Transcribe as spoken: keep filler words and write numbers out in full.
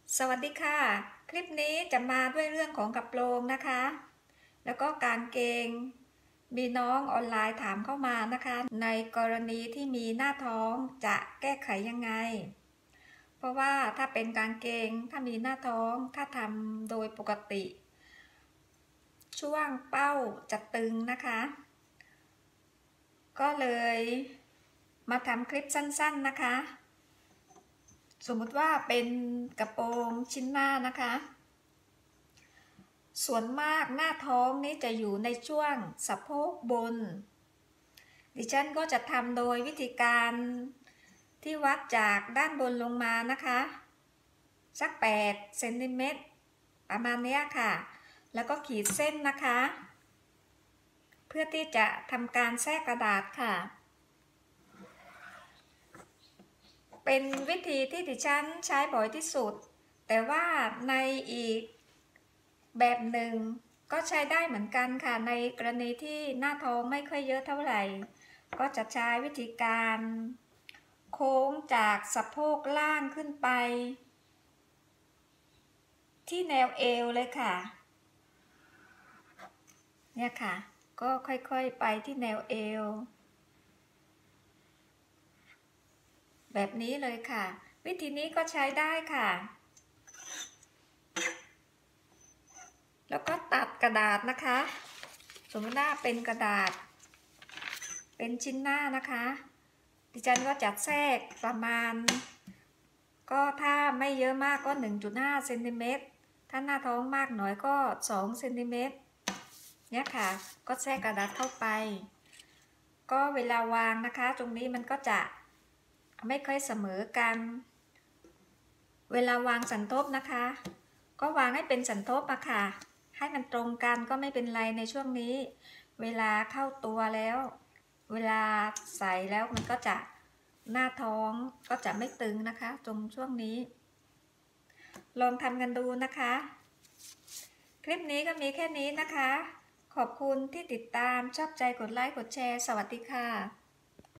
สวัสดีค่ะคลิปนี้จะมาด้วยเรื่องของกระโปรงนะคะแล้วก็กางเกงมีน้องออนไลน์ถามเข้ามานะคะในกรณีที่มีหน้าท้องจะแก้ไขยังไงเพราะว่าถ้าเป็นกางเกงถ้ามีหน้าท้องถ้าทำโดยปกติช่วงเป้าจะตึงนะคะก็เลยมาทำคลิปสั้นๆนะคะสมมติว่าเป็นกระโปรงชิ้นหน้านะคะส่วนมากหน้าท้องนี้จะอยู่ในช่วงสะโพกบนดิฉันก็จะทำโดยวิธีการที่วัดจากด้านบนลงมานะคะสักแปดเซนติเมตรประมาณนี้ค่ะแล้วก็ขีดเส้นนะคะเพื่อที่จะทำการแทรกกระดาษค่ะเป็นวิธีที่ดิฉันใช้บ่อยที่สุดแต่ว่าในอีกแบบหนึ่งก็ใช้ได้เหมือนกันค่ะในกรณีที่หน้าท้องไม่ค่อยเยอะเท่าไหร่ก็จะใช้วิธีการโค้งจากสะโพกล่างขึ้นไปที่แนวเอวเลยค่ะเนี่ยค่ะก็ค่อยๆไปที่แนวเอวแบบนี้เลยค่ะวิธีนี้ก็ใช้ได้ค่ะแล้วก็ตัดกระดาษนะคะสมมติว่าเป็นกระดาษเป็นชิ้นหน้านะคะดิฉันก็จัดแทรกประมาณก็ถ้าไม่เยอะมากก็ หนึ่งจุดห้า เซนติเมตรถ้าหน้าท้องมากหน่อยก็สองเซนติเมตรเนี่ยค่ะก็แทรกกระดาษเข้าไปก็เวลาวางนะคะตรงนี้มันก็จะไม่ค่อยเสมอกันเวลาวางสันทบนะคะก็วางให้เป็นสันทบอะค่ะให้มันตรงกันก็ไม่เป็นไรในช่วงนี้เวลาเข้าตัวแล้วเวลาใส่แล้วมันก็จะหน้าท้องก็จะไม่ตึงนะคะตรงช่วงนี้ลองทำกันดูนะคะคลิปนี้ก็มีแค่นี้นะคะขอบคุณที่ติดตามชอบใจกดไลค์กดแชร์สวัสดีค่ะ